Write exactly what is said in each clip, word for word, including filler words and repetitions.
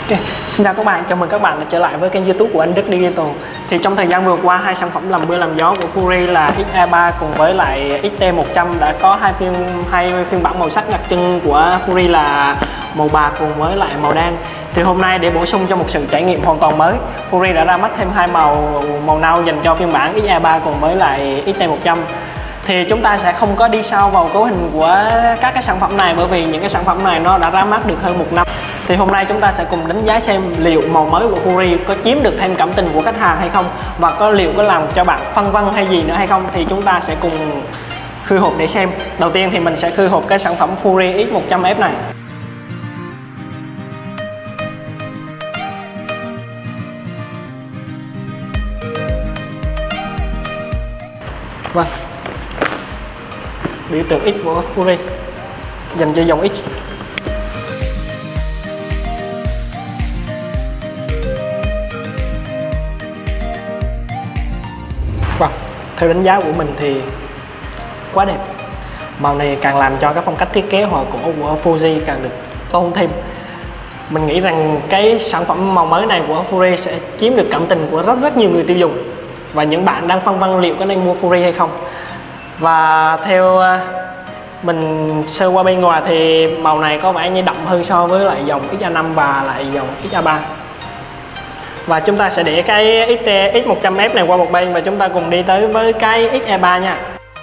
Okay. Xin chào các bạn, chào mừng các bạn đã trở lại với kênh YouTube của Anh Đức Digital. Thì trong thời gian vừa qua, hai sản phẩm làm mưa làm gió của Fury là X A ba cùng với lại X T một trăm đã có hai phiên hai phiên bản màu sắc đặc trưng của Fury là màu bạc cùng với lại màu đen. Thì hôm nay để bổ sung cho một sự trải nghiệm hoàn toàn mới, Fury đã ra mắt thêm hai màu màu nâu dành cho phiên bản X A ba cùng với lại X T một trăm. Thì chúng ta sẽ không có đi sâu vào cấu hình của các cái sản phẩm này, bởi vì những cái sản phẩm này nó đã ra mắt được hơn một năm. Thì hôm nay chúng ta sẽ cùng đánh giá xem liệu màu mới của Fury có chiếm được thêm cảm tình của khách hàng hay không, và có liệu có làm cho bạn phân vân hay gì nữa hay không, thì chúng ta sẽ cùng khơi hộp để xem. Đầu tiên thì mình sẽ khơi hộp cái sản phẩm Fury X một trăm F này. Vâng, biểu tượng X của Fury dành cho dòng X. Vâng, theo đánh giá của mình thì quá đẹp. Màu này càng làm cho cái phong cách thiết kế hòa cổ của Fuji càng được tôn thêm. Mình nghĩ rằng cái sản phẩm màu mới này của Fury sẽ chiếm được cảm tình của rất rất nhiều người tiêu dùng, và những bạn đang phân vân liệu có nên mua Fury hay không. Và theo mình sơ qua bên ngoài thì màu này có vẻ như đậm hơn so với lại dòng X A năm và lại dòng X A ba. Và chúng ta sẽ để cái X một trăm F này qua một bên và chúng ta cùng đi tới với cái X A ba nha.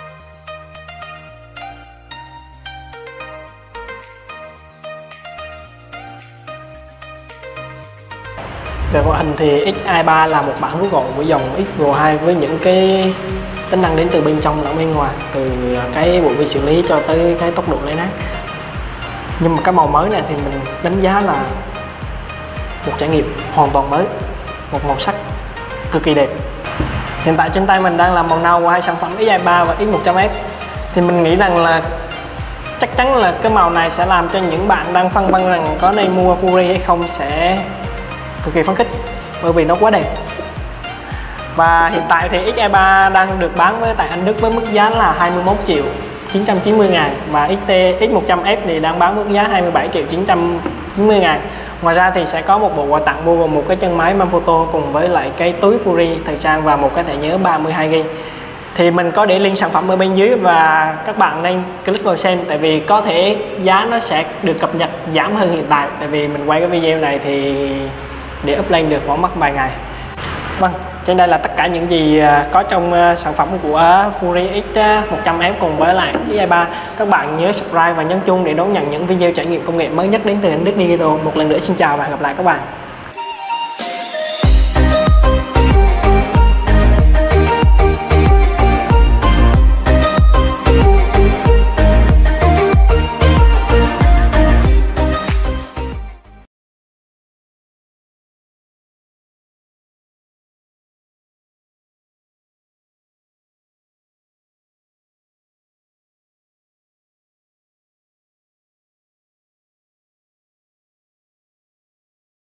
Về ngoại hình thì X A ba là một bản rút gọn của dòng X Pro hai với những cái tính năng đến từ bên trong lẫn bên ngoài, từ cái bộ vi xử lý cho tới cái tốc độ lấy nát. Nhưng mà cái màu mới này thì mình đánh giá là một trải nghiệm hoàn toàn mới, một màu sắc cực kỳ đẹp. Hiện tại trên tay mình đang là màu nâu của hai sản phẩm X A ba và X một trăm F. Thì mình nghĩ rằng là chắc chắn là cái màu này sẽ làm cho những bạn đang phân vân rằng có nên mua Fury hay không sẽ cực kỳ phấn khích, bởi vì nó quá đẹp. Và hiện tại thì X A ba đang được bán với tại Anh Đức với mức giá là hai mươi mốt triệu chín trăm chín mươi ngàn, và X T X một trăm F thì đang bán mức giá hai mươi bảy triệu chín trăm chín mươi ngàn. Ngoài ra thì sẽ có một bộ quà tặng bao gồm một cái chân máy mang photo cùng với lại cái túi Fury thời trang và một cái thẻ nhớ ba mươi hai gi ga bai. Thì mình có để link sản phẩm ở bên dưới và các bạn nên click vào xem, tại vì có thể giá nó sẽ được cập nhật giảm hơn hiện tại, tại vì mình quay cái video này thì để up lên được khoảng mất vài ngày. Vâng, trên đây là tất cả những gì có trong sản phẩm của Fury X một trăm F cùng với lại X A ba. Các bạn nhớ subscribe và nhấn chuông để đón nhận những video trải nghiệm công nghệ mới nhất đến từ Anh Đức Digital. Một lần nữa xin chào và hẹn gặp lại các bạn.